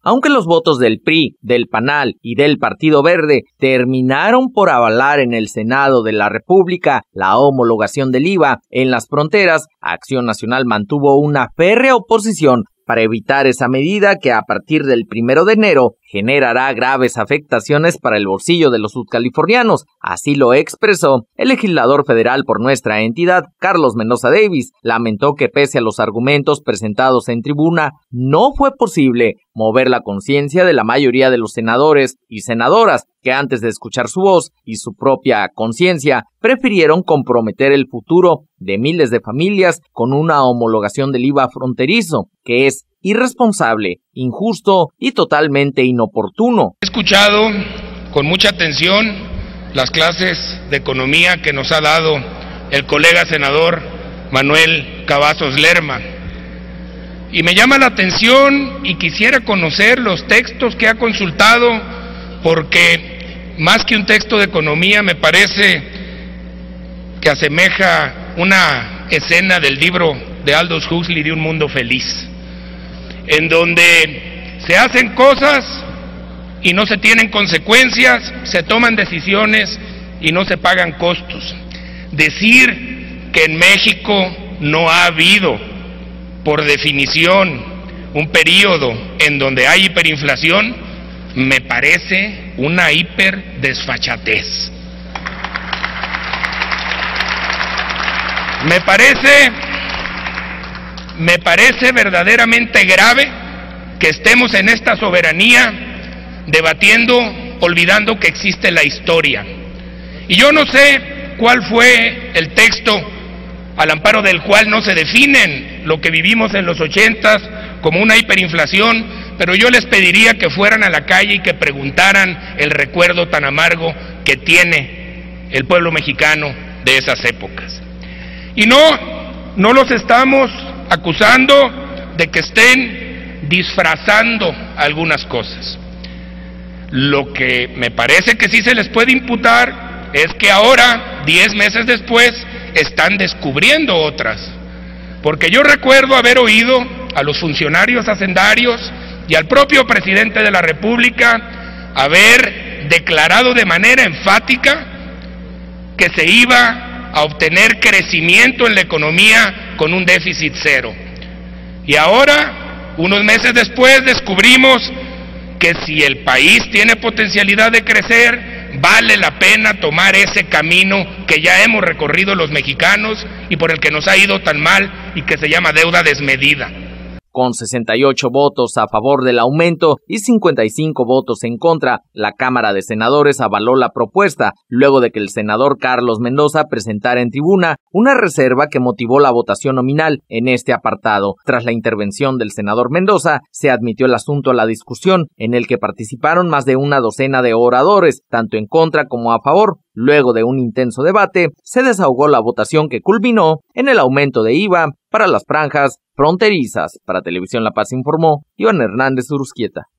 Aunque los votos del PRI, del PANAL y del Partido Verde terminaron por avalar en el Senado de la República la homologación del IVA en las fronteras, Acción Nacional mantuvo una férrea oposición para evitar esa medida que a partir del 1 de enero generará graves afectaciones para el bolsillo de los sudcalifornianos. Así lo expresó el legislador federal por nuestra entidad, Carlos Mendoza Davis. Lamentó que pese a los argumentos presentados en tribuna, no fue posible mover la conciencia de la mayoría de los senadores y senadoras que antes de escuchar su voz y su propia conciencia, prefirieron comprometer el futuro de miles de familias con una homologación del IVA fronterizo, que es irresponsable, injusto y totalmente inoportuno. He escuchado con mucha atención las clases de economía que nos ha dado el colega senador Manuel Cavazos Lerma. Y me llama la atención y quisiera conocer los textos que ha consultado, porque más que un texto de economía me parece que asemeja una escena del libro de Aldous Huxley de Un Mundo Feliz, en donde se hacen cosas y no se tienen consecuencias, se toman decisiones y no se pagan costos. Decir que en México no ha habido, por definición, un periodo en donde hay hiperinflación, me parece una hiperdesfachatez. Me parece verdaderamente grave que estemos en esta soberanía debatiendo, olvidando que existe la historia. Y yo no sé cuál fue el texto al amparo del cual no se definen lo que vivimos en los 80s como una hiperinflación, pero yo les pediría que fueran a la calle y que preguntaran el recuerdo tan amargo que tiene el pueblo mexicano de esas épocas. Y no los estamos acusando de que estén disfrazando algunas cosas. Lo que me parece que sí se les puede imputar es que ahora, 10 meses después, están descubriendo otras. Porque yo recuerdo haber oído a los funcionarios hacendarios y al propio presidente de la República haber declarado de manera enfática que se iba a obtener crecimiento en la economía con un déficit cero. Y ahora, unos meses después, descubrimos que si el país tiene potencialidad de crecer, vale la pena tomar ese camino que ya hemos recorrido los mexicanos y por el que nos ha ido tan mal y que se llama deuda desmedida. Con 68 votos a favor del aumento y 55 votos en contra, la Cámara de Senadores avaló la propuesta, luego de que el senador Carlos Mendoza presentara en tribuna una reserva que motivó la votación nominal en este apartado. Tras la intervención del senador Mendoza, se admitió el asunto a la discusión, en el que participaron más de una docena de oradores, tanto en contra como a favor. Luego de un intenso debate, se desahogó la votación que culminó en el aumento de IVA para las franjas fronterizas. Para Televisión La Paz informó Iván Hernández Uruzquieta.